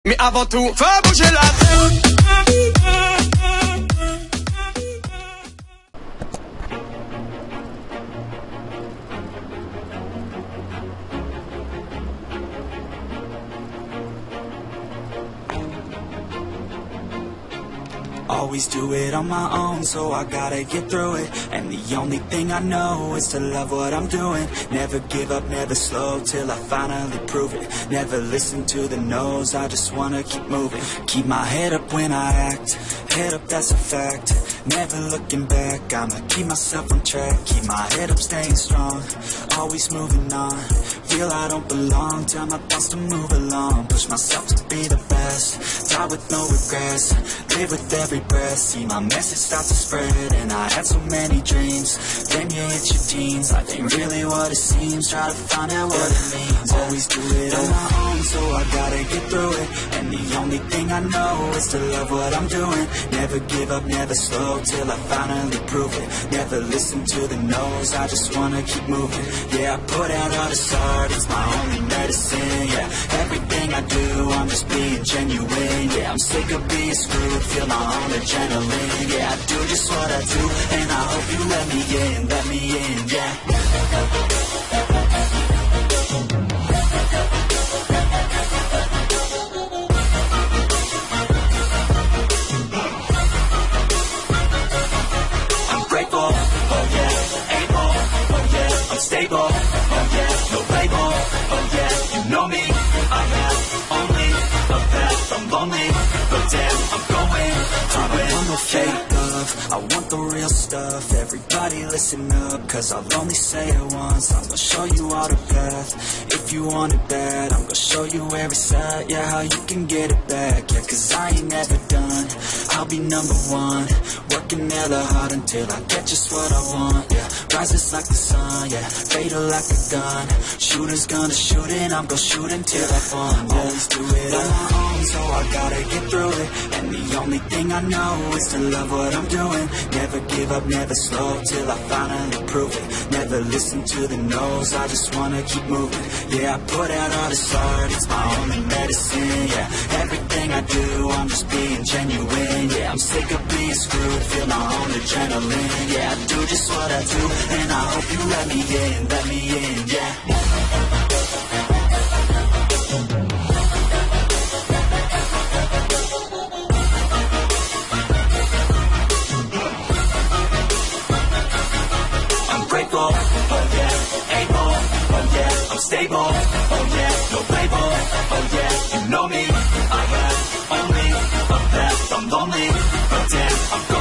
Mais avant tout, faut bouger la tête. Always do it on my own, so I gotta get through it. And the only thing I know is to love what I'm doing. Never give up, never slow, till I finally prove it. Never listen to the no's, I just wanna keep moving. Keep my head up when I act, head up, that's a fact. Never looking back, I'ma keep myself on track. Keep my head up, staying strong, always moving on. Feel I don't belong, tell my thoughts to move along. Push myself to be the best, die with no regrets. Live with every breath, see my message start to spread. And I had so many dreams, then you hit your teens. Life ain't really what it seems, try to find out what it means. Always do it on my own, so I gotta get through it. And the only thing I know is to love what I'm doing. Never give up, never slow, till I finally prove it. Never listen to the no's, I just wanna keep moving. Yeah, I put out all this art, it's my only medicine. Yeah, everything I do, I'm just being genuine. Yeah, I'm sick of being screwed, feel my own adrenaline. Yeah, I do just what I do, and I hope you let me in, yeah. Stable, oh yeah, no label, oh yeah, you know me, I have only a path, I'm lonely, but damn, I'm going to win. I want no fake love, I want the real stuff. Everybody listen up, cause I'll only say it once. I'm gonna show you all the path, if you want it bad. I'm gonna show you every side, yeah, how you can get it back. Yeah, cause I ain't never done, I'll be number one. Working hella hard until I get just what I want, yeah. Rises like the sun, yeah, fatal like a gun. Shooters gonna shoot and I'm gonna shoot until I fall. Always do it on my own, so I gotta get through it. And the only thing I know is to love what I'm doing. Never give up, never slow, till I finally prove it. Never listen to the no's, I just wanna keep moving. Yeah, I put out all this art, it's my only medicine. Yeah, everything I do, I'm just being genuine. Yeah, I'm sick of being screwed, feel my own adrenaline. Yeah, I do just what I do, and I hope you let me in, yeah. I'm grateful, oh yeah, able, oh yeah, I'm stable, oh yeah, no label, oh yeah, you know me, I have only a path, I'm lonely, but damn, I'm